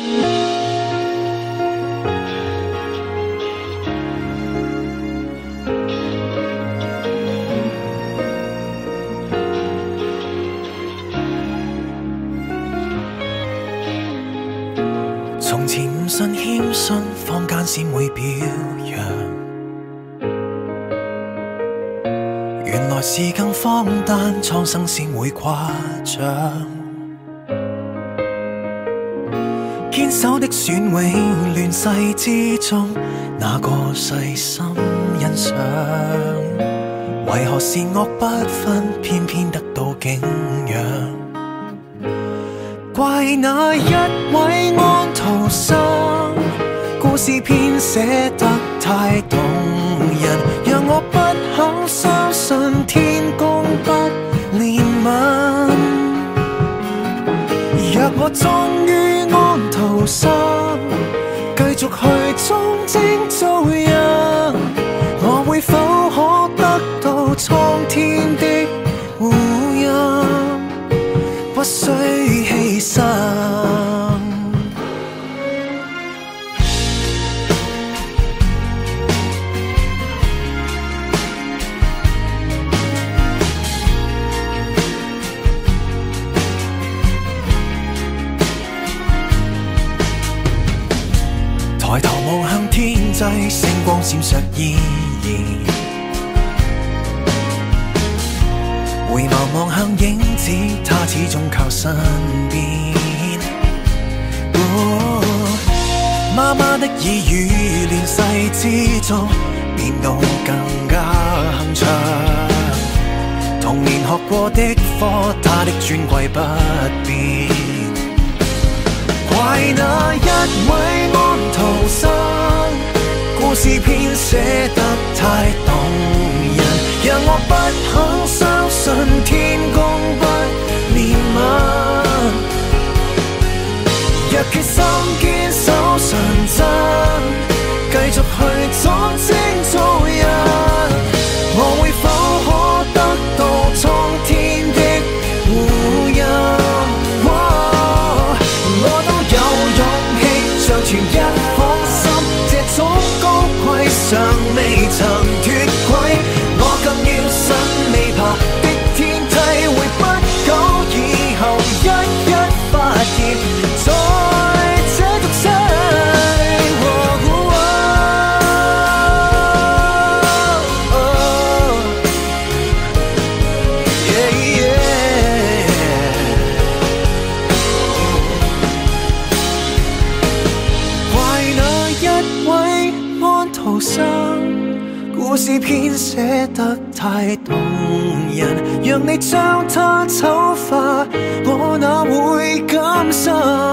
從前唔信謙遜，坊間先會表揚。原來是更荒誕，蒼生先會誇張。堅守的選永，亂世之中，哪個細心欣賞？為何善惡不分，偏偏得到敬仰？怪那一位安徒生，故事編寫得太動人，讓我不肯相信天公不憐憫。若我終於安徒生，繼續去裝精做人，我會否可得到蒼天的護蔭？不需犧牲。抬頭望向天際，星光閃爍依然。回眸望向影子，他始終靠身邊。媽媽的耳語，亂世之中變到更加鏗鏘。童年學過的課，他的尊貴不變。怪那一位安徒生，故事編寫得太動人，讓我不肯相信天公不憐憫。若決心堅守純真，繼續去裝精做人，我會否可得到蒼天的護蔭？我都有勇氣像全一顆心，這種高貴尚未曾脫軌，我更要信未爬的天梯會不久以後一一發現，在這毒劑。故事編寫得太動人，讓你將它醜化，我哪會甘心？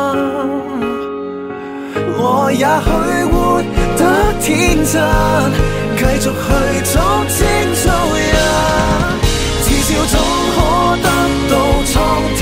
我也許活得天真，繼續去裝精做人，至少總可得到蒼